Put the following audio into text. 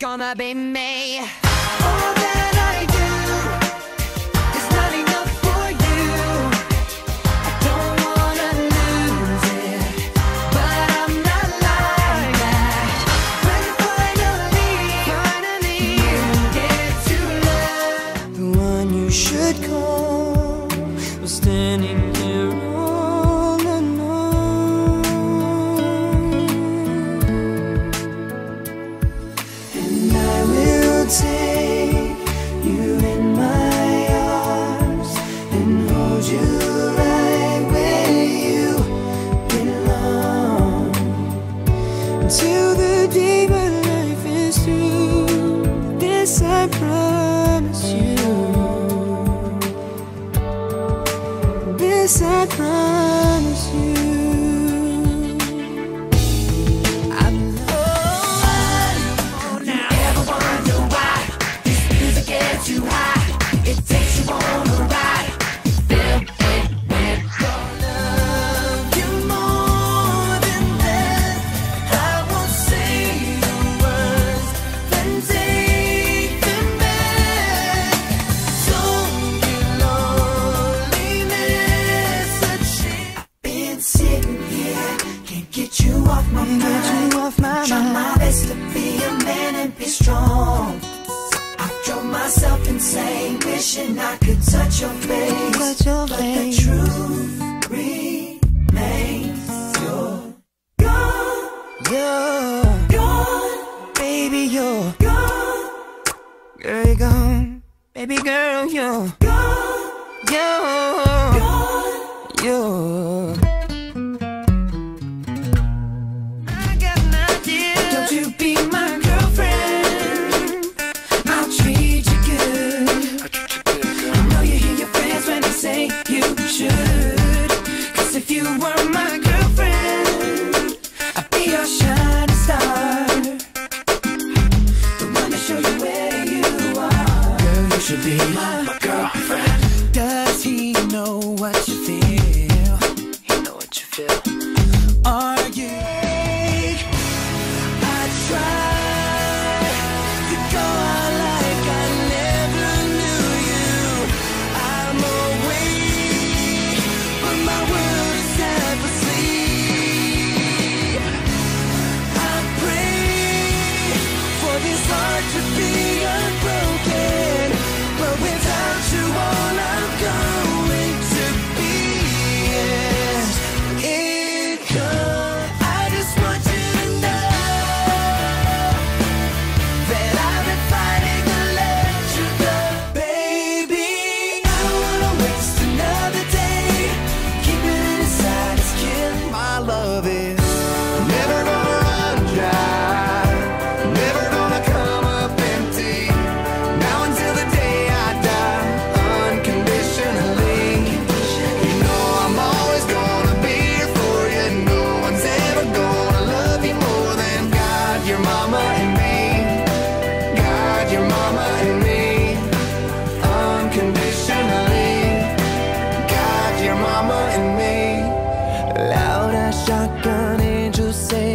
gonna be me. All that I do is not enough for you. I don't wanna lose it, but I'm not like that. When finally you get to love the one you should call, was standing here all alone. And I will take you in my arms and hold you right where you belong, until the day my life is through. This I promise you. This I promise you. Too high, it takes you on a ride. Feel it when I love you more than that. I won't say the words, then take them back. Don't give loneliness a chance. I've been sitting here, can't get you off my mind. Try my best to be a man and be strong. Drove myself insane, wishing I could touch your face. But the truth remains, you're gone. You're gone, baby, you're gone. Girl, you're gone, baby girl, you're gone. You're gone, you're. I got an idea. Don't you be my girlfriend, I'll treat you good. I know you hear your friends when they say you should. Cause if you were my girlfriend, I'd be your shining star, the one to show you where you are. Girl, you should be my girlfriend. Does he know what you feel? He know what you feel. Are you? I tried to go out like I never knew you. I'm awake, but my world is half asleep. I pray for this heart to be unbroken, but without you all I'm going to be is it could. I just want you to know that I've been fighting to let you go. Baby, I don't wanna waste another day. Keeping it inside is killing. My love is never gonna run dry, never gonna come up empty. Now until the day I die, unconditionally. You know I'm always gonna be here for you. No one's ever gonna love you more than God, your mama, and me. God, your mama, and me. Unconditionally. God, your mama, and me. Loud as shotgun angels say